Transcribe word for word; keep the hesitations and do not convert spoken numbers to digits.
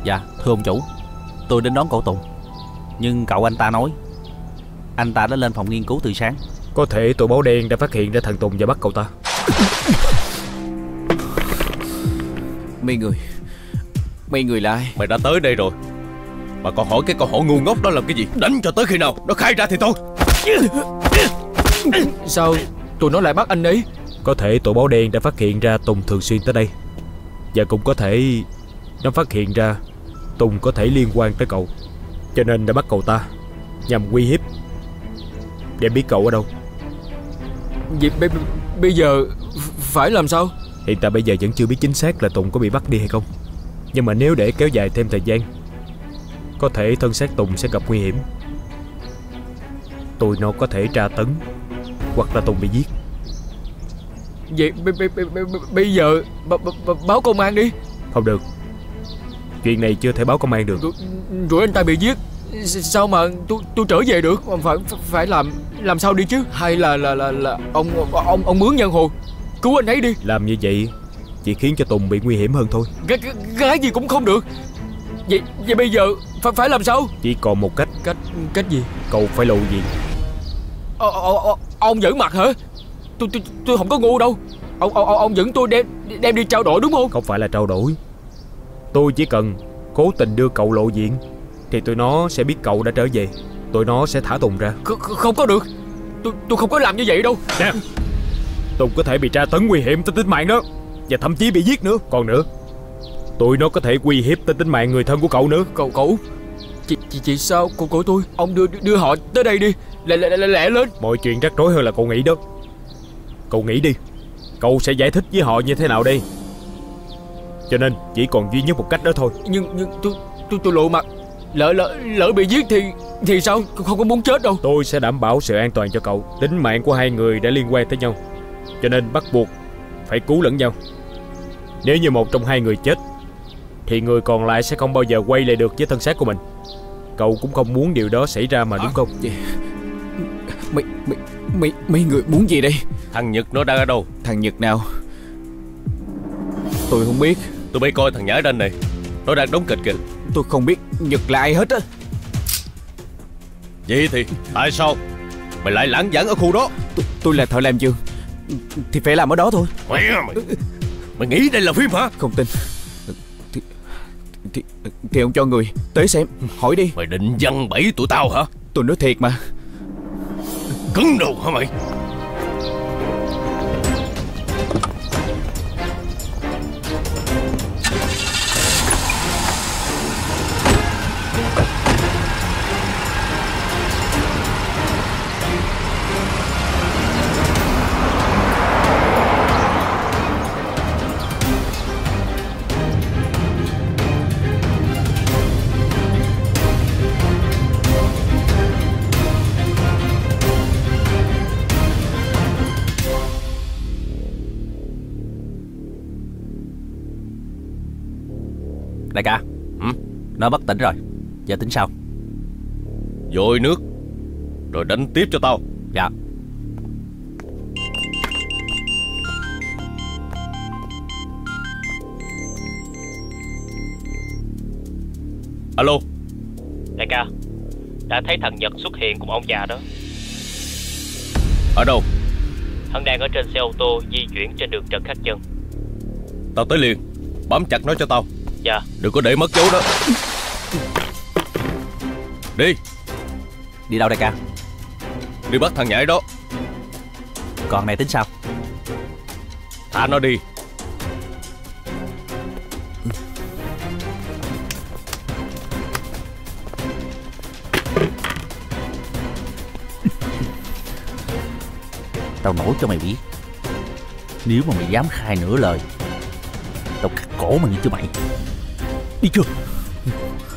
Dạ thưa ông chủ, tôi đến đón cậu Tùng, nhưng cậu anh ta nói anh ta đã lên phòng nghiên cứu từ sáng. Có thể tụi báo đen đã phát hiện ra thằng Tùng và bắt cậu ta. Mấy người Mấy người là ai? Mày đã tới đây rồi mà còn hỏi cái câu hỏi ngu ngốc đó làm cái gì? Đánh cho tới khi nào nó khai ra thì thôi. Sao tụi nó lại bắt anh ấy? Có thể tụi báo đen đã phát hiện ra Tùng thường xuyên tới đây, và cũng có thể nó phát hiện ra Tùng có thể liên quan tới cậu, cho nên đã bắt cậu ta nhằm uy hiếp để biết cậu ở đâu. Vậy bây giờ phải làm sao? Hiện tại bây giờ vẫn chưa biết chính xác là Tùng có bị bắt đi hay không, nhưng mà nếu để kéo dài thêm thời gian, có thể thân xác Tùng sẽ gặp nguy hiểm. Tụi nó có thể tra tấn, hoặc là Tùng bị giết. Vậy bây giờ báo công an đi. Không được, chuyện này chưa thể báo công an được. Rồi anh ta bị giết, sao mà tôi tôi trở về được? Phải phải làm làm sao đi chứ? Hay là là là là ông ông ông mướn nhân hồ cứu anh ấy đi. Làm như vậy chỉ khiến cho Tùng bị nguy hiểm hơn thôi. Cái, cái, cái gì cũng không được. Vậy vậy bây giờ phải phải làm sao? Chỉ còn một cách. Cách cách gì? Cậu phải lộ diện. Ờ, ờ, ờ, ông giỡn mặt hả? Tôi tôi tôi không có ngu đâu. Ông ông ông dẫn tôi đem đem đi trao đổi đúng không? Không phải là trao đổi. Tôi chỉ cần cố tình đưa cậu lộ diện thì tụi nó sẽ biết cậu đã trở về. Tụi nó sẽ thả Tùng ra. Không, không có được. Tôi tôi không có làm như vậy đâu. Nè, Tùng có thể bị tra tấn nguy hiểm tới tính mạng đó, và thậm chí bị giết nữa. Còn nữa, tụi nó có thể uy hiếp tới tính mạng người thân của cậu nữa. Cậu cậu Chị, chị, chị sao của, của tôi? Ông đưa đưa họ tới đây đi. Lẹ lẹ lẹ lẹ lên. Mọi chuyện rắc rối hơn là cậu nghĩ đó. Cậu nghĩ đi, cậu sẽ giải thích với họ như thế nào đây? Cho nên chỉ còn duy nhất một cách đó thôi. Nhưng nhưng tôi tôi tôi lộ mặt, lỡ lỡ lỡ bị giết thì thì sao? Không có muốn chết đâu. Tôi sẽ đảm bảo sự an toàn cho cậu. Tính mạng của hai người đã liên quan tới nhau, cho nên bắt buộc phải cứu lẫn nhau. Nếu như một trong hai người chết thì người còn lại sẽ không bao giờ quay lại được với thân xác của mình. Cậu cũng không muốn điều đó xảy ra mà đúng không? Vậy mấy mấy mấy mấy người muốn gì đây? Thằng Nhật nó đang ở đâu? Thằng Nhật nào? Tôi không biết. Tụi bay coi thằng nhãi đanh này, nó đang đóng kịch kìa. Tôi không biết Nhật là ai hết á. Vậy thì tại sao mày lại lãng vãng ở khu đó? Tôi, tôi là thợ làm giường thì phải làm ở đó thôi. Mày mày, mày nghĩ đây là phim hả? Không tin thì, thì, thì ông cho người tới xem, hỏi đi. Mày định giăng bẫy tụi tao hả? Tôi nói thiệt mà. Cứng đầu hả mày? Đại ca, ừ? nó bất tỉnh rồi. Giờ tính sao? Dội nước rồi đánh tiếp cho tao. Dạ. Alo. Đại ca, đã thấy thằng Nhật xuất hiện cùng ông già đó. Ở đâu? Hắn đang ở trên xe ô tô di chuyển trên đường Trần Khắc Chân. Tao tới liền. Bám chặt nó cho tao. Dạ. Đừng có để mất dấu đó. Đi. Đi đâu đại ca? Đi bắt thằng nhãi đó. Còn này tính sao? Thả nó đi. Tao nói cho mày biết, nếu mà mày dám khai nửa lời, tao cắt cổ mày như chứ mày. Đi chưa?